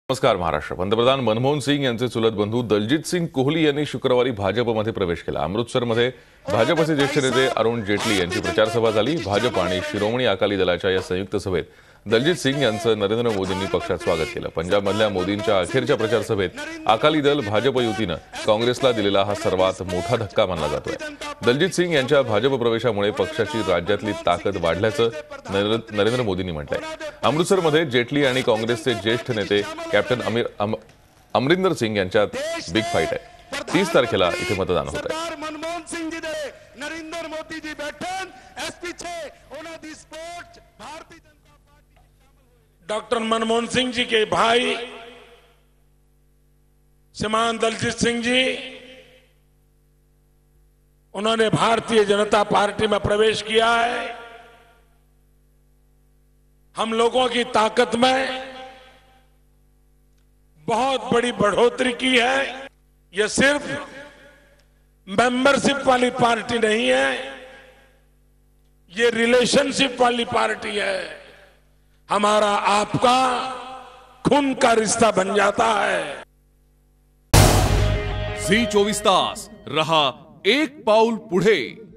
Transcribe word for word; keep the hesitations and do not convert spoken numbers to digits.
नमस्कार महाराष्ट्र. पंतप्रधान मनमोहन सिंग यांचे चुलत बंधू दलजीत सिंग कोहली यांनी शुक्रवारी भाजपमध्ये प्रवेश केला. अमृतसरमध्ये भाजपचे ज्येष्ठ नेते अरुण जेटली यांची प्रचार सभा झाली. भाजप आणि शिरोमणी अकाली दलाच्या या संयुक्त सभेत दलजीत सिंग यांचं नरेंद्र मोदींनी पक्षात स्वागत केलं. पंजाबमधल्या मोदींच्या अखेरच्या प्रचार सभेत अकाली दल भाजप युतीनं काँग्रेसला दिलेला हा सर्वात मोठा धक्का मानला जातोय. दलजीत सिंग यांच्या भाजप प्रवेशामुळे पक्षाची राज्यातली ताकद वाढल्याचं नरेंद्र मोदींनी म्हटलंय. अमृतसरमध्ये जेटली आणि काँग्रेसचे ज्येष्ठ नेते कॅप्टन अमीर अमरिंदर सिंग यांच्यात बिग फाईट आहे. तीस तारखेला इथे मतदान होत आहे. डॉक्टर मनमोहन सिंह जी के भाई श्रीमान दलजीत सिंह जी, उन्होंने भारतीय जनता पार्टी में प्रवेश किया है. हम लोगों की ताकत में बहुत बड़ी बढ़ोतरी की है. यह सिर्फ मेंबरशिप वाली पार्टी नहीं है, ये रिलेशनशिप वाली पार्टी है. हमारा आपका खून का रिश्ता बन जाता है. झी चोवीस तास रहा एक पाऊल पुढे.